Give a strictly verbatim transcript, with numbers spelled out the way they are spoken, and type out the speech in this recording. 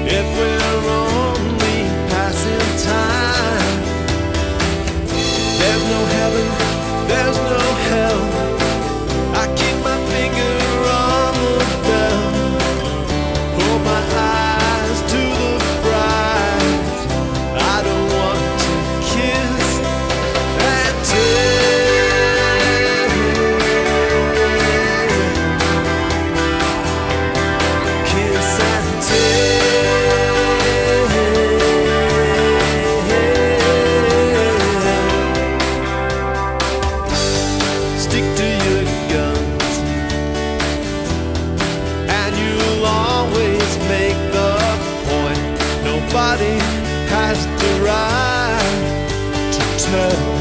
if we're only passing time. There's no heaven, there's no hell. I keep my finger on the bell, hold my eyes to the prize. I don't want to kiss and tell, kiss and tell. Stick to your guns, and you'll always make the point. Nobody has the right to tell.